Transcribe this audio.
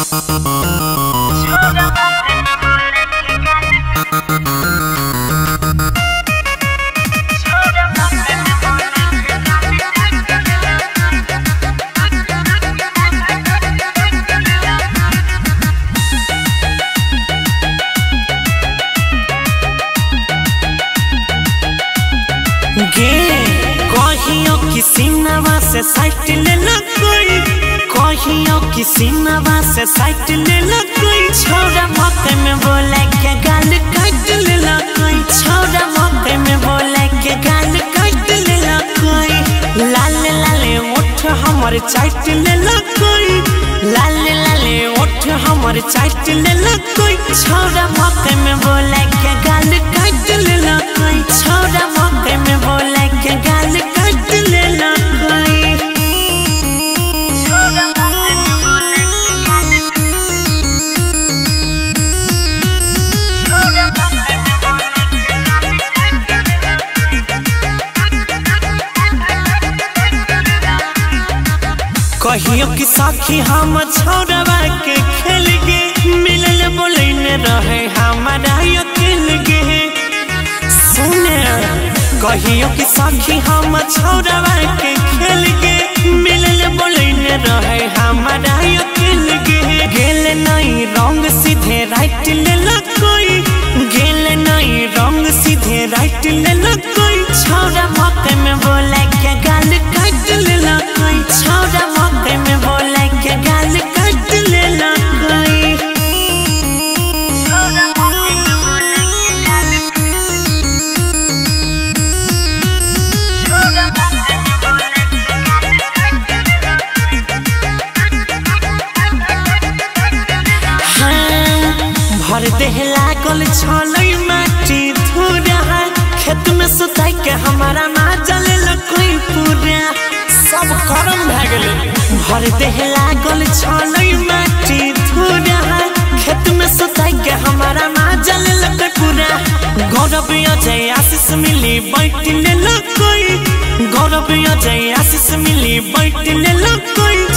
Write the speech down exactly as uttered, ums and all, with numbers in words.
कहियो किसी नवा से साइट ले ला कोई, कहियो किसी नवा से साइट ले ला कोई, छोरा मौके में बोले के गाल काट ले ला कोई, छोरा मौके में बोले के गाल काट ले ला कोई, लाल लाले ओठ हमर चाट ले ला कोई, लाल लाले ओठ हमर चाट ले ला कोई, छोरा मौके में बोले के गाल काट ले ला कोई, छोरा मौके में बोले के गाल काट ले ला कोई। कहियो कि साखी हम छोड़वा के खेल गे, मिलल बोले न रहे हमारा अकेल गे, सुने कहियो कि साखी हम छोड़वा के खेल गे, मिलल बोले न रहे हमारा अकेल गे, गेल नहीं रंग सीधे राइट ले ला कोई, गेल नहीं रंग सीधे राइट ले ला कोई, छोरा मौके में बोले के गाल काट ले ला कोई, छोरा मौके में बोले के गाल काट ले ला कोई। भर देह लागल छलई माटी धुरा, खेत में सुताई के हमारा माँ जले कोई पूरा, सब करम भे गेले। भर देह लागल छलई माटी धुरा, खेत में सुताई के हमारा माँ जले कोई पूरा, गौरव अजय आशीष मिली बैठ ले कोई, गौरव अजय आशीष मिली बैठ ले कोई,